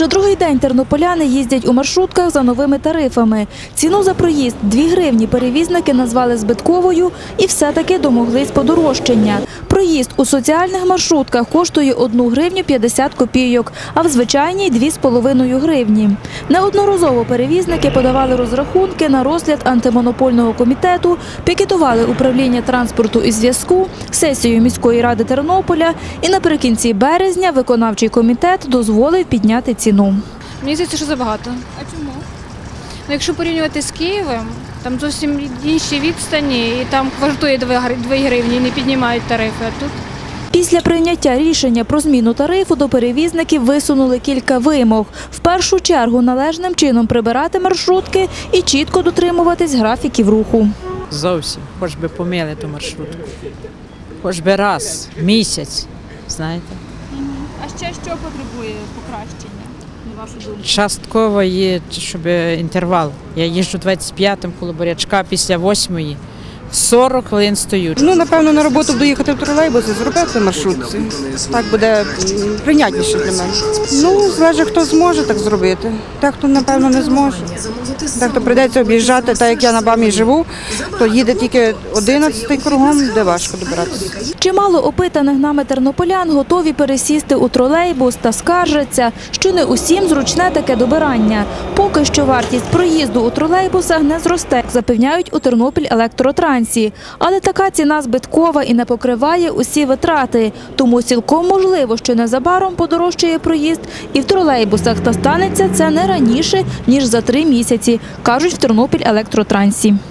Вже другий день тернополяни їздять у маршрутках за новими тарифами. Ціну за проїзд – 2 гривні перевізники назвали збитковою і все-таки домоглись подорожчання. Проїзд у соціальних маршрутках коштує 1 гривню 50 копійок, а в звичайній – 2,5 гривні. Неодноразово перевізники подавали розрахунки на розгляд антимонопольного комітету, пікетували управління транспорту і зв'язку, сесію міської ради Тернополя і наприкінці березня виконавчий комітет дозволив підняти ціну. Мені здається, що забагато. А чому? Ну, якщо порівнювати з Києвом, там зовсім інші відстані, і там вартує 2 гривні і не піднімають тарифи, а тут… Після прийняття рішення про зміну тарифу до перевізників висунули кілька вимог. В першу чергу належним чином прибирати маршрутки і чітко дотримуватись графіків руху. Зовсім, хоч би помили ту маршрутку. Хоч би раз в місяць, знаєте. А ще що потребує покращення, на вашу думку? Частково є, щоб інтервал. Я їжджу 25-м коло Бурячка після 8-ї. 40 хвилин стою. Ну, напевно, на роботу буду їхати в тролейбусі, зробити маршрутці. Так буде прийнятніше для мене. Ну, залежить, хто зможе так зробити. Дехто, напевно, не зможе. Дехто прийдеться об'їжджати, так як я на БАМі живу, то їде тільки 11-й кругом, де важко добиратися. Чимало опитаних нами тернополян готові пересісти у тролейбус та скаржаться, що не усім зручне таке добирання. Поки що вартість проїзду у тролейбусах не зросте, запевняють у Тернопіль-Електротрансі. Але така ціна збиткова і не покриває усі витрати. Тому цілком можливо, що незабаром подорожчає проїзд і в тролейбусах. Та станеться це не раніше, ніж за 3 місяці, кажуть в Тернопіль-Електротрансі.